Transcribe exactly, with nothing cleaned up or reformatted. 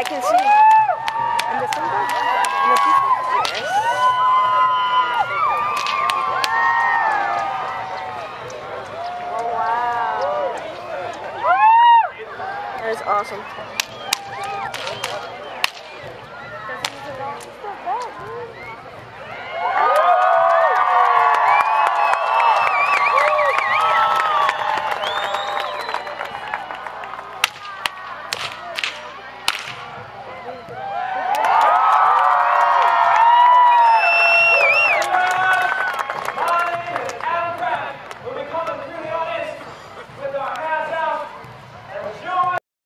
can see. And the sun goes and the people. Yes. Oh wow. That is awesome.